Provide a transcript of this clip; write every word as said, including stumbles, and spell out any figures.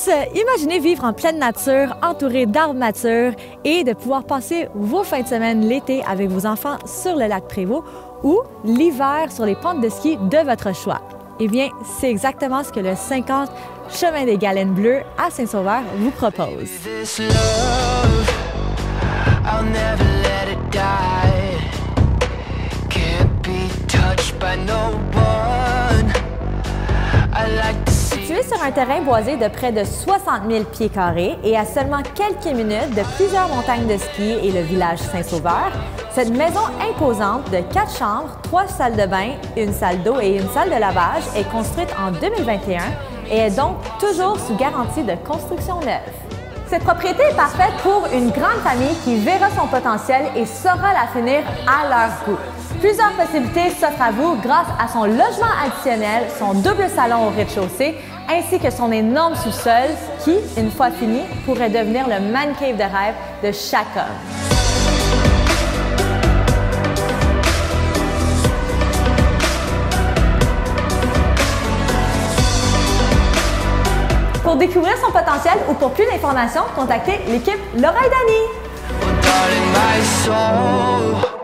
plus, imaginez vivre en pleine nature, entouré d'arbres matures et de pouvoir passer vos fins de semaine l'été avec vos enfants sur le lac Prévost ou l'hiver sur les pentes de ski de votre choix. Eh bien, c'est exactement ce que le cinquante Chemin des Galènes Bleues à Saint-Sauveur vous propose. Situé sur un terrain boisé de près de soixante mille pieds carrés et à seulement quelques minutes de plusieurs montagnes de ski et le village Saint-Sauveur, cette maison imposante de quatre chambres, trois salles de bain, une salle d'eau et une salle de lavage est construite en deux mille vingt et un et est donc toujours sous garantie de construction neuve. Cette propriété est parfaite pour une grande famille qui verra son potentiel et saura la finir à leur goût. Plusieurs possibilités s'offrent à vous grâce à son logement additionnel, son double salon au rez-de-chaussée, ainsi que son énorme sous-sol qui, une fois fini, pourrait devenir le man cave de rêve de chaque homme. Pour découvrir son potentiel ou pour plus d'informations, contactez l'équipe Laura et Dani.